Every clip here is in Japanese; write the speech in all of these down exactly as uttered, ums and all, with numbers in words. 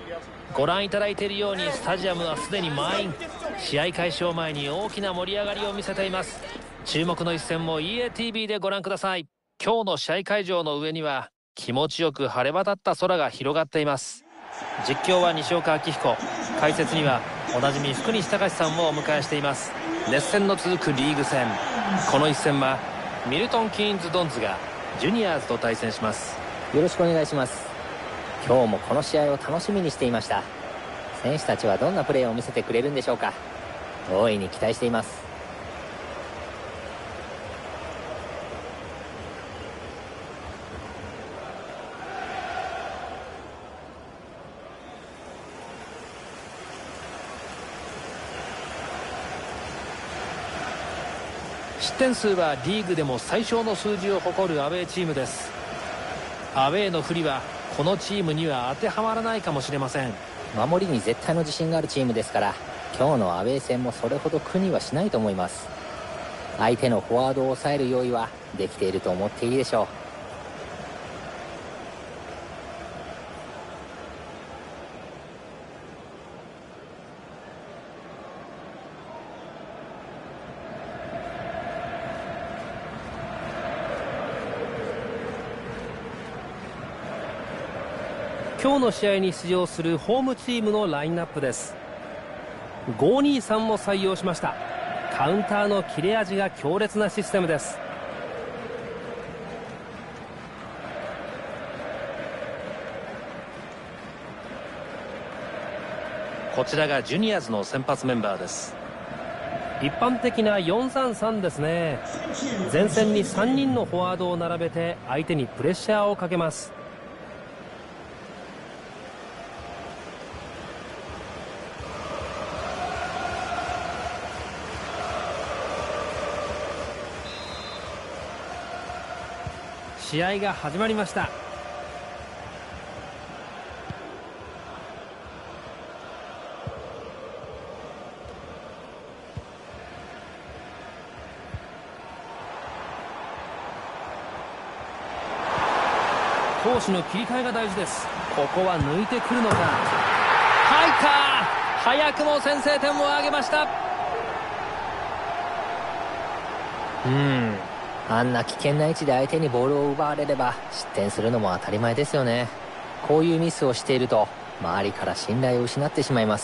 ご覧いただいているようにスタジアムはすでに満員。試合開始を前に大きな盛り上がりを見せています。注目の一戦も イーエーティービー でご覧ください。今日の試合会場の上には気持ちよく晴れ渡った空が広がっています。実況は西岡明彦、解説にはおなじみ福西隆さんをお迎えしています。熱戦の続くリーグ戦、この一戦はミルトン・キーンズ・ドンズがジュニアーズと対戦します。 よろしくお願いします。今日もこの試合を楽しみにしていました。選手たちはどんなプレーを見せてくれるんでしょうか。大いに期待しています。 失点数はリーグでも最小の数字を誇るアウェーチームです。アウェーの不利はこのチームには当てはまらないかもしれません。 守りに絶対の自信があるチームですから、今日のアウェー戦もそれほど苦にはしないと思います。相手のフォワードを抑える用意はできていると思っていいでしょう。 今日の試合に出場するホームチームのラインナップです。ごーにーさんも採用しました。カウンターの切れ味が強烈なシステムです。こちらがジュニアーズの先発メンバーです。一般的な よんさんさん ですね。前線にさんにんのフォワードを並べて相手にプレッシャーをかけます。試合が始まりました。攻守の切り替えが大事です。ここは抜いてくるのか。入った。早くも先制点を挙げました。 うーんあんな危険な位置で相手にボールを奪われれば失点するのも当たり前ですよね。こういうミスをしていると周りから信頼を失ってしまいます。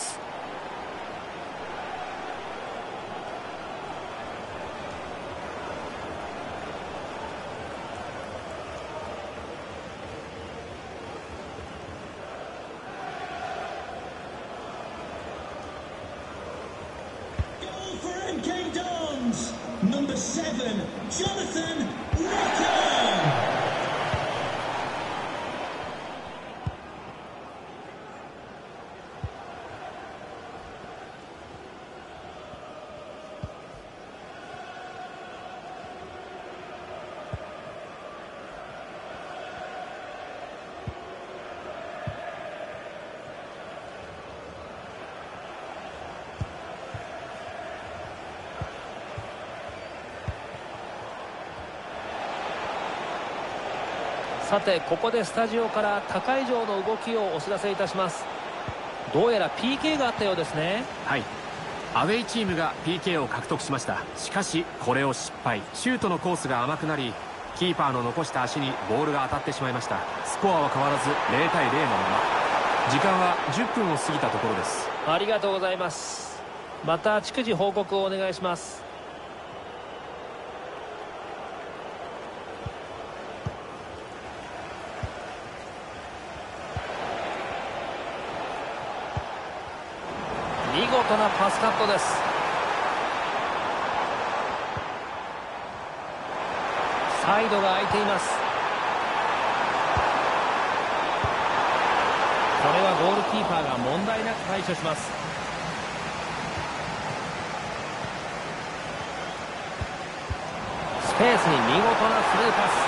さてここでスタジオから高い上の動きをお知らせいたします。どうやら ピーケー があったようですね。 はい、アウェイチームが ピーケー を獲得しました。しかしこれを失敗。シュートのコースが甘くなり、キーパーの残した足にボールが当たってしまいました。スコアは変わらずゼロたいゼロのまま。時間はじゅっぷんを過ぎたところです。 ありがとうございます。また逐次報告をお願いします。見事なパスカットです。サイドが空いています。これはゴールキーパーが問題なく対処します。スペースに見事なスルーパス。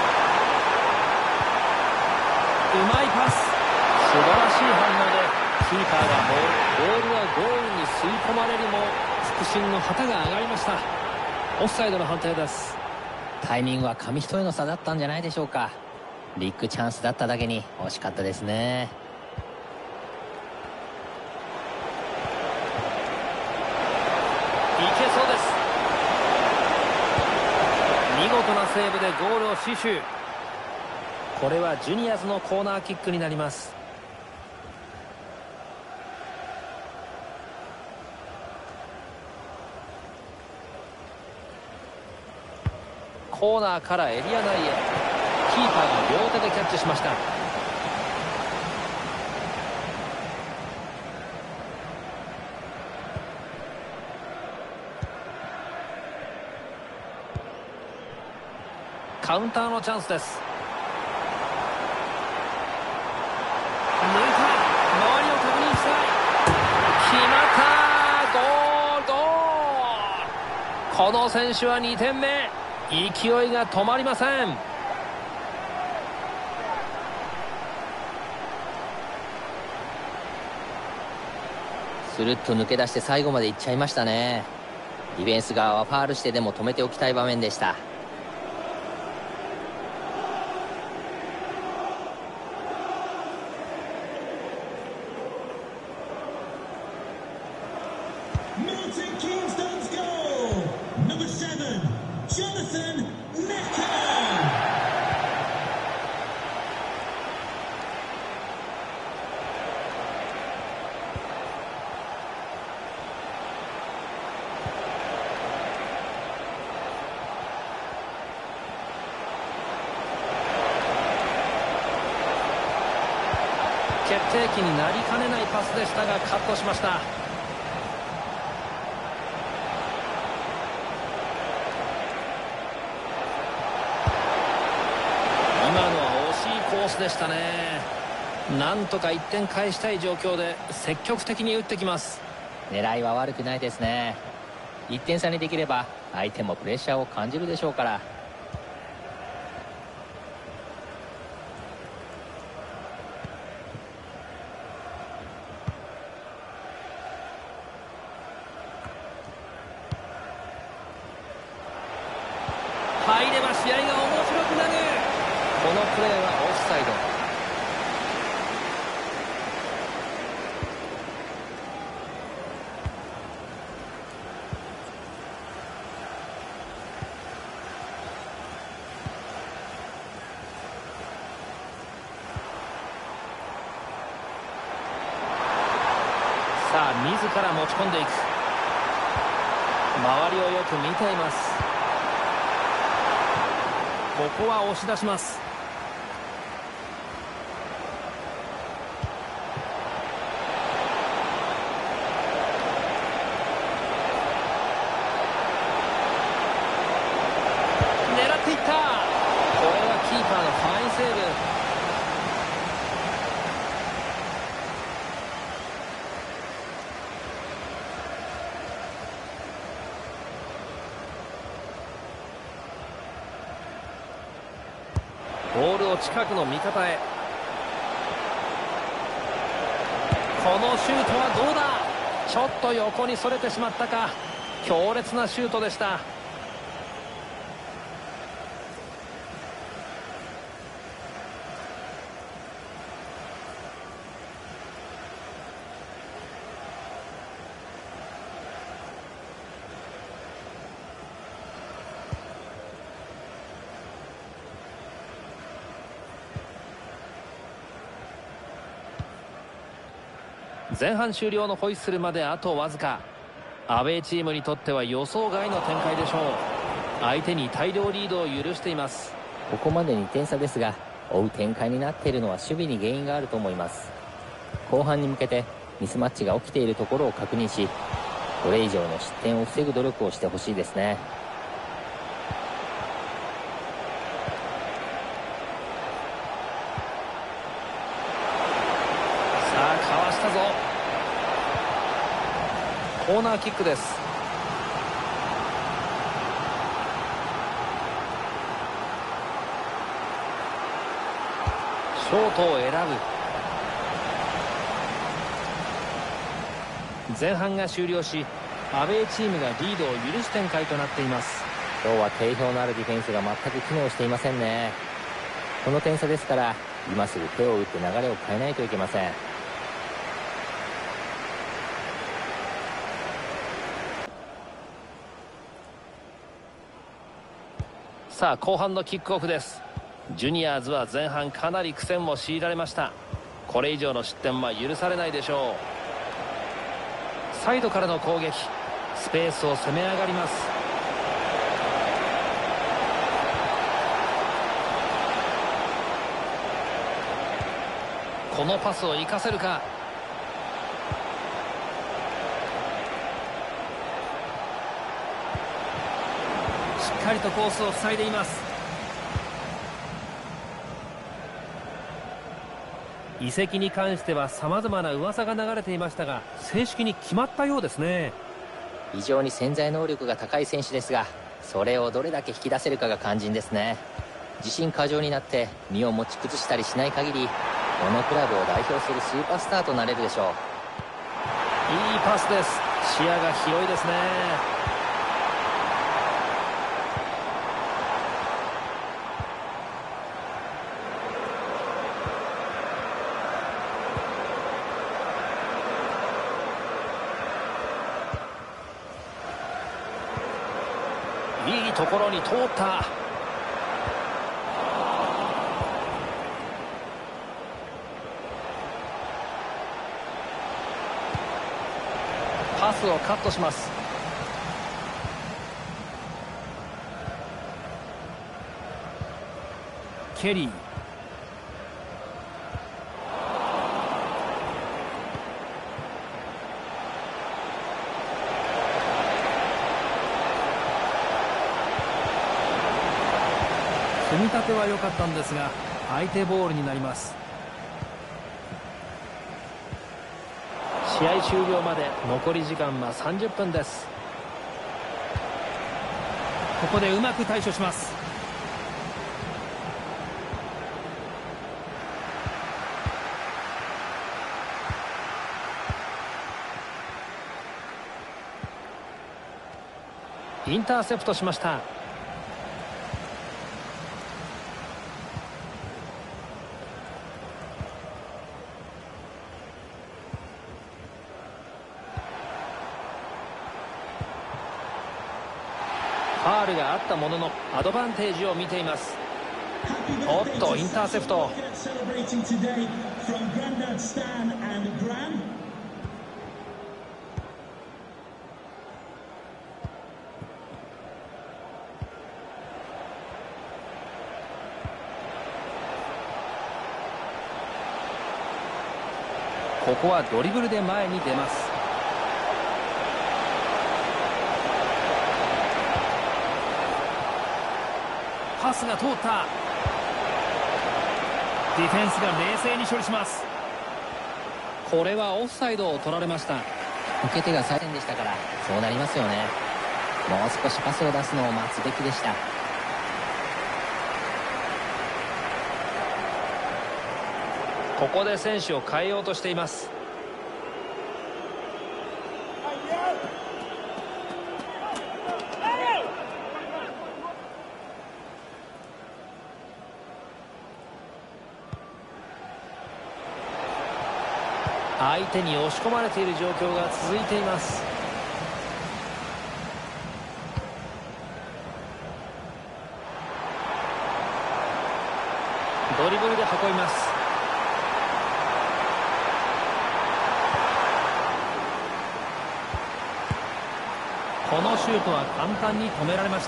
うまいパス。素晴らしい反応でキーパーがボール、ボールはゴールに吸い込まれるも副審の旗が上がりました。オフサイドの判定です。 タイミングは紙一重の差だったんじゃないでしょうか。ビッグチャンスだっただけに惜しかったですね。 ゴールを死守。これはジュニアーズのコーナーキックになります。コーナーからエリア内へ。キーパーが両手でキャッチしました。カウンターのチャンスです。抜いた。周りを確認したい。決まった。ゴール、ゴール。この選手はにてんめ。勢いが止まりません。 スルッと抜け出して最後まで行っちゃいましたね。ディフェンス側はファールしてでも止めておきたい場面でした。 決定機になりかねないパスでしたがカットしました。今のは惜しいコースでしたね。なんとかいってん返したい状況で積極的に打ってきます。 狙いは悪くないですね。いってん差にできれば相手もプレッシャーを感じるでしょうから。 入れば試合が面白くなる。このプレーはオフサイド。さあ自ら持ち込んでいく。周りをよく見ています。ここは押し出します。狙っていった。これはキーパーのファインセーブ。ボールを近くの味方へ。このシュートはどうだ。ちょっと横にそれてしまったか。強烈なシュートでした。前半終了のホイッスルまであとわずか。アウェーチームにとっては予想外の展開でしょう。相手に大量リードを許しています。 ここまでにてん差ですが、追う展開になっているのは守備に原因があると思います。後半に向けてミスマッチが起きているところを確認し、これ以上の失点を防ぐ努力をしてほしいですね。 さあかわしたぞ。コーナーキックです。ショートを選ぶ。前半が終了し、アウェーチームがリードを許す展開となっています。 今日は定評のあるディフェンスが全く機能していませんね。この点差ですから今すぐ手を打って流れを変えないといけません。 さあ後半のキックオフです。ジュニアーズは前半かなり苦戦を強いられました。これ以上の失点は許されないでしょう。サイドからの攻撃、スペースを攻め上がります。このパスを生かせるか。しっかりとコースを塞いでいます。移籍に関しては様々な噂が流れていましたが、正式に決まったようですね。 非常に潜在能力が高い選手ですが、それをどれだけ引き出せるかが肝心ですね。自信過剰になって身を持ち崩したりしない限り、このクラブを代表するスーパースターとなれるでしょう。 いいパスです。視野が広いですね。いいところに通った。パスをカットします。ケリー、組み立ては良かったんですが相手ボールになります。試合終了まで残り時間はさんじゅっぷんです。ここでうまく対処します。インターセプトしました。ファールがあったもののアドバンテージを見ています。おっとインターセプト。ここはドリブルで前に出ます。パスが通った。ディフェンスが冷静に処理します。これはオフサイドを取られました。 受け手が最善でしたからそうなりますよね。もう少しパスを出すのを待つべきでした。 ここで選手を変えようとしています。相手に押し込まれている状況が続いています。ドリブルで運びます。このシュートは簡単に止められました。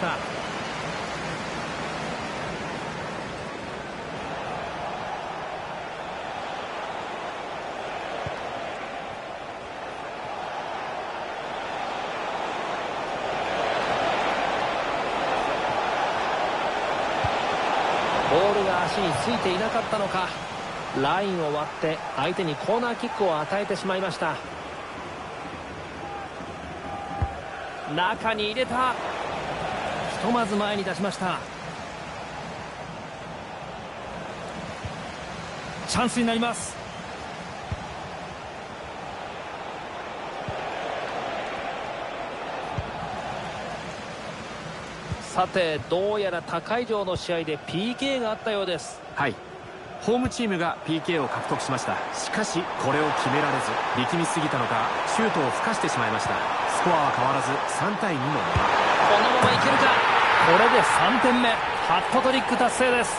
ボールが足についていなかったのか、ラインを割って相手にコーナーキックを与えてしまいました。中に入れた。ひとまず前に出しました。チャンスになります。さてどうやら他会場の試合で ピーケー があったようです。 はい、ホームチームが ピーケー を獲得しました。しかしこれを決められず、力みすぎたのかシュートをふかしてしまいました。スコアは変わらずさんたいにのまま。 このままいけるか。 これでさんてんめ、ハットトリック達成です。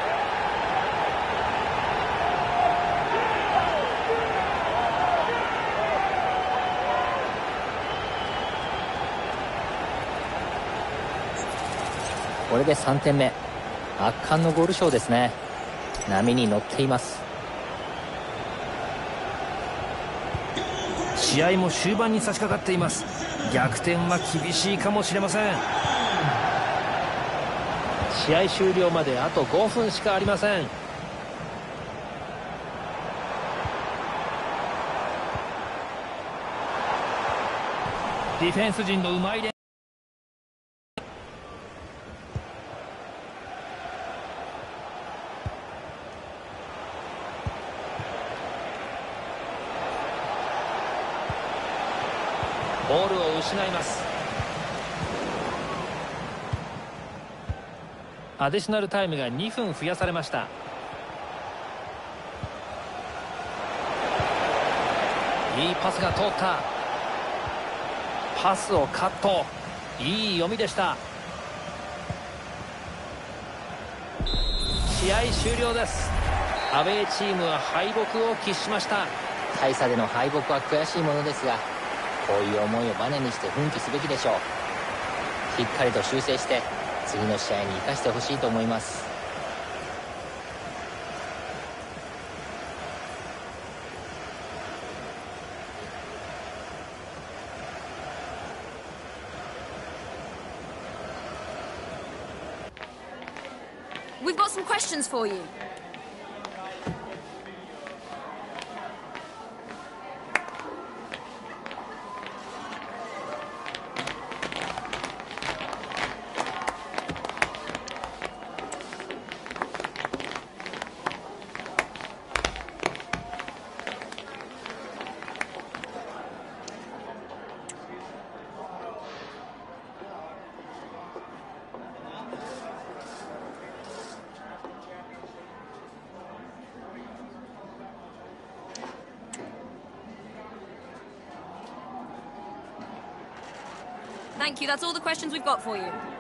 これでさんてんめ、圧巻のゴールショーですね。波に乗っています。 試合も終盤に差し掛かっています。逆転は厳しいかもしれません。試合終了まであとごふんしかありません。ディフェンス陣のうまい連ボールを失います。アディショナルタイムがにふん増やされました。いいパスが通った。パスをカット。いい読みでした。試合終了です。アウェーチームは敗北を喫しました。 大差での敗北は悔しいものですが、こういう思いをバネにして奮起すべきでしょう。しっかりと修正して次の試合に生かしてほしいと思います。 We've got some questions for you. Thank you. That's all the questions we've got for you.